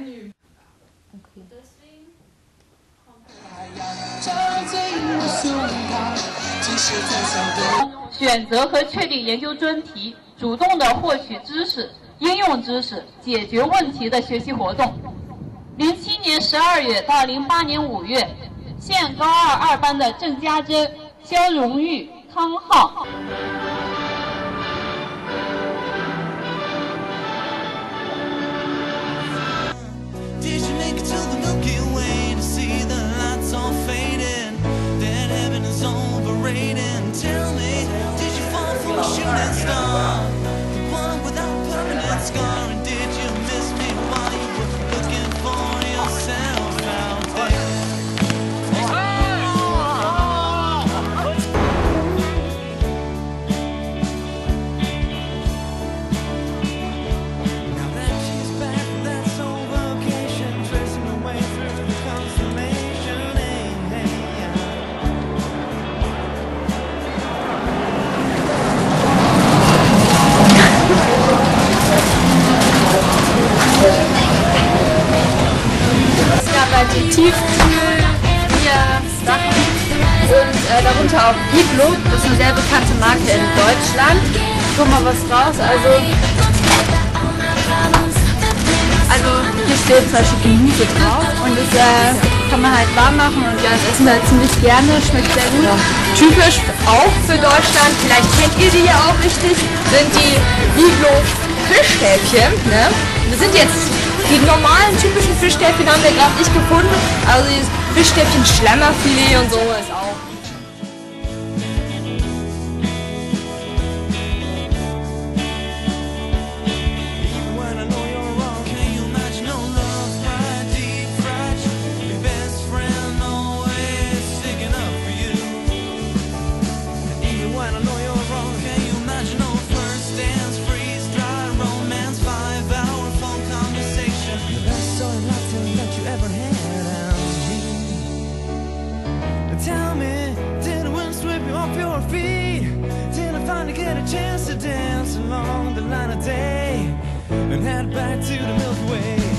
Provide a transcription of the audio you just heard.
Okay. 选择和确定研究专题，主动的获取知识、应用知识、解决问题的学习活动。07年12月到08年5月，现高二2班的郑家珍、肖荣玉、康浩。 Tiefkühl, Sachen und darunter auch Iglo, das ist eine sehr bekannte Marke in Deutschland. Guck mal was raus, also hier steht zum Beispiel Gemüse drauf und das kann man halt warm machen und ja, das essen wir halt ziemlich gerne, schmeckt sehr gut. Ja. Typisch auch für Deutschland, vielleicht kennt ihr die ja auch richtig, sind die Iglo Fischstäbchen. Ne? Wir sind jetzt die normalen typischen Fischstäbchen haben wir gerade nicht gefunden. Also dieses Fischstäbchen Schlemmerfilet und so ist auch. Get a chance to dance along the line of day and head back to the Milky Way.